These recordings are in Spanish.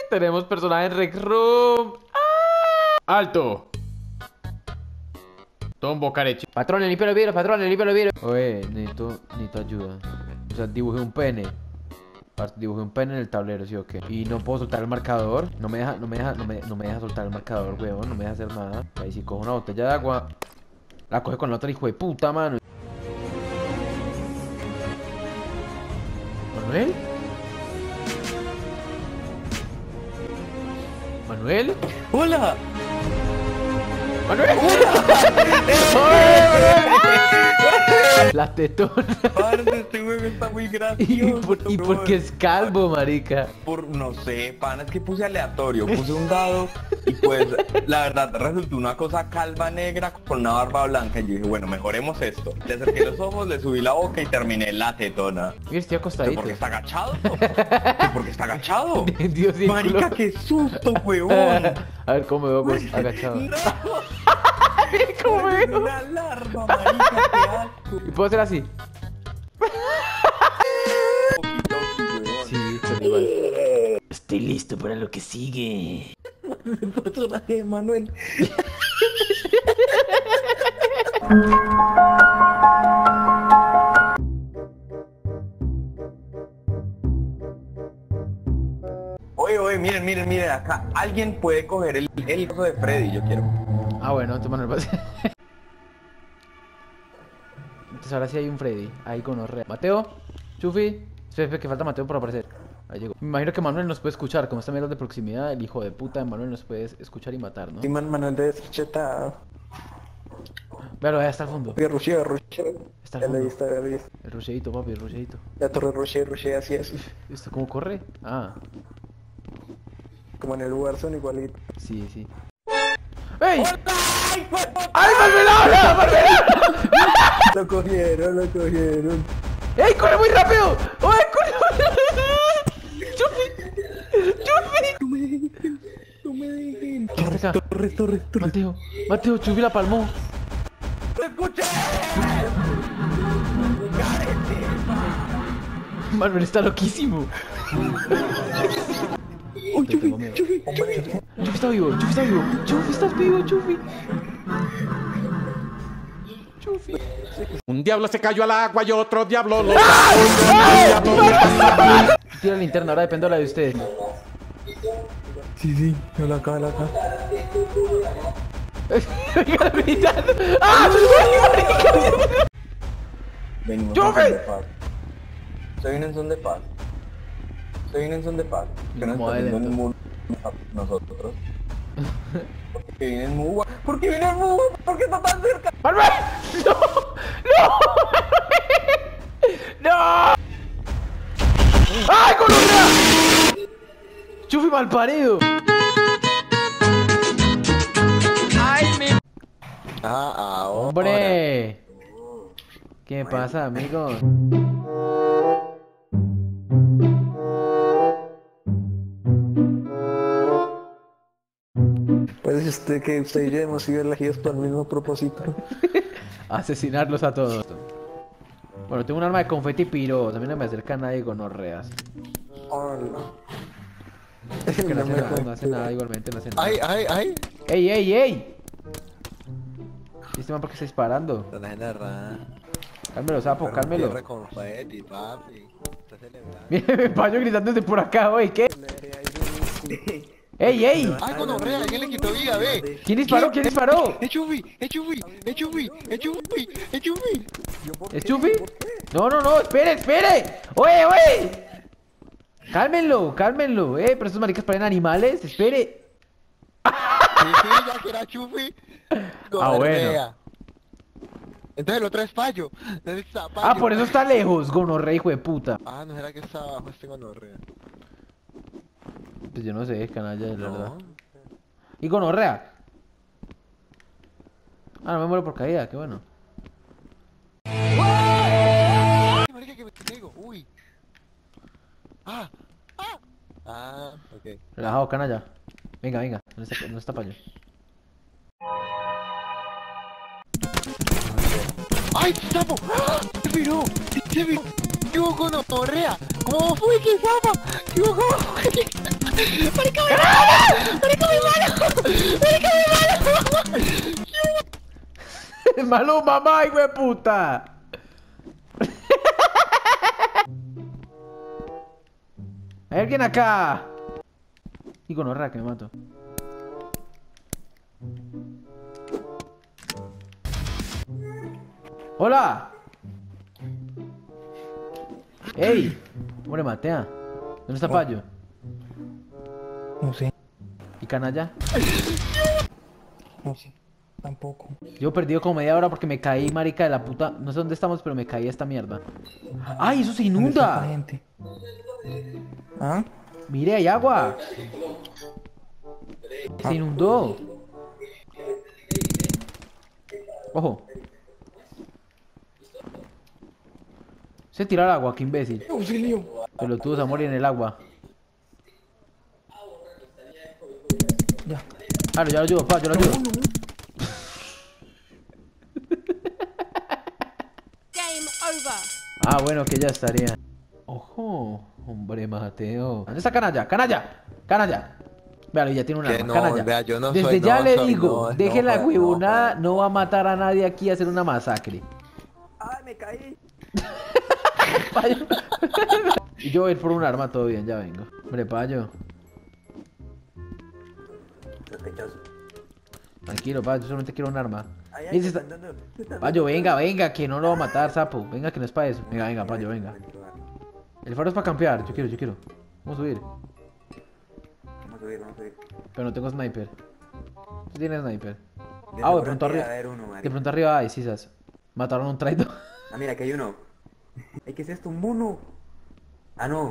Tenemos personaje en Rec Room. ¡Alto! Tombo carechi. Patrón, limpia los vidrios, patrón, limpia los vidrios. Oye, necesito ayuda. O sea, dibujé un pene. Dibujé un pene en el tablero, ¿sí o qué? Y no puedo soltar el marcador. No me deja soltar el marcador, weón. No me deja hacer nada. Ahí si cojo una botella de agua, la coge con la otra, hijo de puta, mano. ¿Manuel? ¿Manuel? ¡Hola! ¡Manuel! La tetona. Parce, este juego está muy gracioso. ¿Y por qué es calvo, marica? No sé, pana, es que puse aleatorio, puse un dado y pues la verdad resultó una cosa calva negra con una barba blanca y yo dije, bueno, mejoremos esto. Le acerqué los ojos, le subí la boca y terminé la tetona. Mira, estoy acostadito. ¿Por qué está agachado? ¿Por qué está agachado? Dios mío. Marica, qué susto, huevón. A ver, ¿cómo me veo pues, agachado? No. ¿Cómo me veo? Una alarma, marica, qué asco. ¿Y puedo hacer así? Sí, pero igual. Estoy listo para lo que sigue. El personaje de Manuel. Oye, miren, acá alguien puede coger el coso de Freddy, yo quiero. Ah, bueno, entonces Manuel va a ser. Entonces ahora sí hay un Freddy. Ahí con Orrea. Mateo, Chufi. Espera, que falta Mateo por aparecer. Ahí llegó. Me imagino que Manuel nos puede escuchar. Como esta mierda de proximidad, el hijo de puta de Manuel nos puede escuchar y matar, ¿no? Sí, Manuel debe ser chetado. Véalo, ahí está al fondo. Rusheo. Está Ya al lo he fondo. visto, ya lo he visto. El rusheadito, papi, el rusheadito. La torre rushea, así es. ¿Esto cómo corre? Ah, Como en el Warzone igualito. sí, sí. ¡Ey! ¡Ay, Manuel, Manuel! Lo cogieron. ¡Ey, corre muy rápido! ¡Ay, corre muy rápido! ¡Chufi! No me dejen. Torre. Mateo, Chufi la palmó. ¡Lo escuché! Manuel está loquísimo. ¡Uy, Tengo miedo. Chufi! Chufi está vivo. Chufi, estás vivo, Chufi. Un diablo se cayó al agua y otro diablo lo Tira la linterna, ahora depende de la de ustedes. Sí, no la acá. Oigan, gritando. ¡Ah! ¡Marica! Venimos ¡Chufi! en son de paz. Se viene en son de paz. Que no Como está viendo lento. el mundo nosotros. Porque viene Muba. ¿Por qué está tan cerca? ¡Manuel! ¡No! ¡Ay, Colombia! ¡Chufi malparido! ¡Hombre! ¿Qué pasa, amigo? Pues que usted y yo hemos sido elegidos por el mismo propósito. Asesinarlos a todos. Bueno, tengo un arma de confeti piro. También no me acerca a nadie con orreas. Hola. Que no hace nada, igualmente no hace nada. ¡Ay! ¡Ey! ¿Este man por qué está disparando? La general. Cálmelo, sapo, cálmelo. Confeti, papi. Está celebrando. Mira, me payo gritando desde por acá, oye, ¿qué? ¡Ey! Ay, gonorrea, ¿quién le quitó vida, ve? ¿Quién disparó? ¡Es Chufi! ¿Es Chufi? No, espere. Oye. Cálmenlo. Pero estos maricas parecen animales, espere. Sí, ya que era Chufi. Bueno. Entonces el otro es Payo. Ah, por eso está lejos, gonorrea, hijo de puta. Ah, no era que está abajo este gonorrea. Pues yo no sé, canalla, de No. verdad. ¿Y gonorrea? Ah, no me muero por caída, qué bueno. Marica, que me caigo. Uy. Ah, ok. Relajado, canalla. Venga, no está payo. ¡Ay, sapo! ¡Ah! ¡Se viró! ¡Se viró! ¡Qué gonorrea! ¿Cómo fue que sapo? ¿Qué fue? ¡Malú, mamá, hijo de puta! ¿Hay alguien acá? Y con horror que me mato. ¡Hola! ¡Ey! Hombre, matea. ¿Dónde está Payo? No sé, ¿Y Canalla? no sé, tampoco. Yo he perdido como media hora porque me caí, marica, de la puta... No sé dónde estamos, pero me caí a esta mierda. ¡Ay, eso se ¿Dónde está esta inunda! gente? ¿Ah? Mire, hay agua. Se inundó. Ojo. Se tira al agua, qué imbécil. ¡Auxilio! Pelotudos a morir en el agua. Ya. Claro, yo lo ayudo, pa, yo lo ayudo. Game over. Ah, bueno, que ya estaría. Ojo, hombre, Mateo. ¿Dónde está Canalla? ¡Canalla! ¡Canalla! Véalo, ya tiene un Que arma. no, Canalla. vea, yo no Desde soy- ya no le soy- digo, no, deje no, la no, huevonada, no va a matar a nadie aquí a hacer una masacre. ¡Ay, me caí! Payo. Y yo voy a ir por un arma, todo bien, ya vengo. Hombre, Payo. Sospechoso. Tranquilo, Payo, yo solamente quiero un arma. Ay, Mire, se está- Payo, venga, venga, que no lo va a matar, sapo. Venga, que no es para eso. Venga, venga, Payo, venga. El faro es para campear, yo quiero. Vamos a subir. Vamos a subir, vamos a subir. Pero no tengo sniper. ¿Tú tienes sniper? De Ah, de seguro pronto debe arriba. haber uno, De marica. pronto arriba hay sisas. Mataron a un traidor. Ah, mira, aquí hay uno. Ay, ¿qué es esto? ¿Un mono? Ah, no.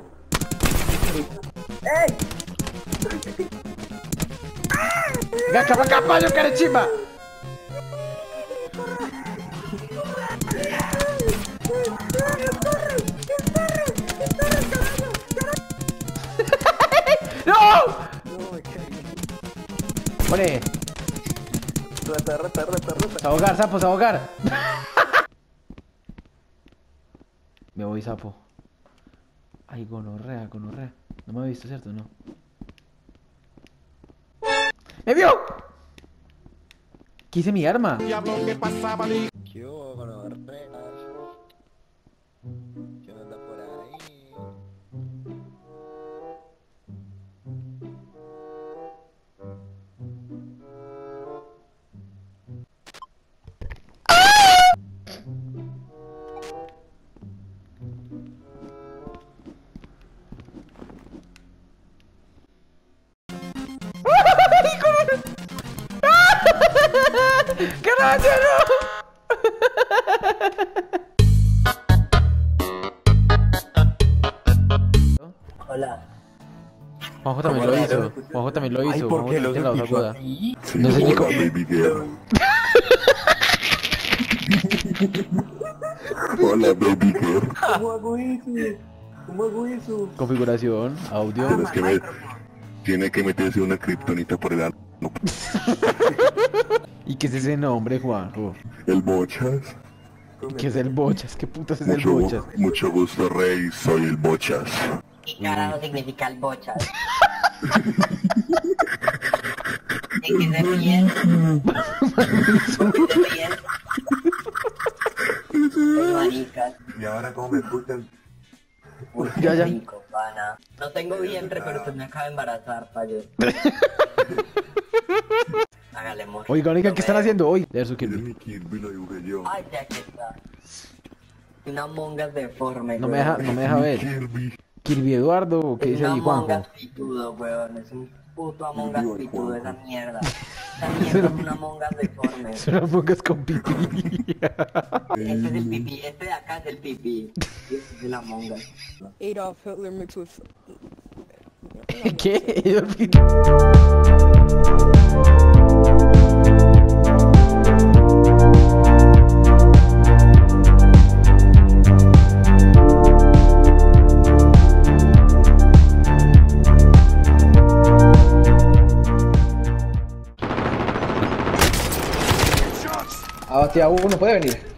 ¡Ey! Venga, acá, Payo, carechimba. ¡No! No, me caí. Hombre, Rata. se ahogar, sapo, se ahogar. Me voy, sapo. Ay, gonorrea. No me ha visto, ¿cierto? No. ¡Me vio! ¿Qué hice mi arma? Diablo, ¿qué pasaba? Dijo. ¿Qué hubo con los regas? ¿Qué anda por ahí? ¡Carajo, no! Hola. Juanjo también lo hizo. Juanjo también lo hizo. Ay, ¿por Juanjo qué lo tiene la voz escucho aguda. así? No sé ni cómo. Baby girl. Hola, baby girl. ¿Cómo hago eso? ¿Cómo hago eso? Configuración, audio. Tienes que ver. Tiene que meterse una kriptonita por el ano. ¿Y qué es ese nombre, Juanjo? El Bochas. ¿Qué es el Bochas? ¿Qué putas es el Bochas? Mucho gusto, Rey. Soy el Bochas. ¿Qué carajo significa el bochas? ¿De qué se ríen? ¿Por qué se ríen? Ay, maricas. ¿Y ahora cómo me escuchan? Uy, Ya, qué ya. rico, pana. No tengo vientre, pero usted me acaba de embarazar, payo. Hágale, amor. Oigan, ¿qué están haciendo hoy? Leer su Es Kirby. mi Kirby, lo dibujé yo. Ay, ya que está. Una mongas deforme, No me deja ver. Kirby. Kirby Eduardo, ¿o qué Es dice un ahí, Among Juanjo? Us pitudo, weón. Es un puto Among Us Viva el pitudo, Juanjo. esa mierda. Esa mierda es un Among Us deforme. Se la pongas con pipí. Este es el pipí, este de acá es el pipí. Y este es el Among Us. Adolf Hitler mixed with. ¿Qué? Abate a uno, puede venir.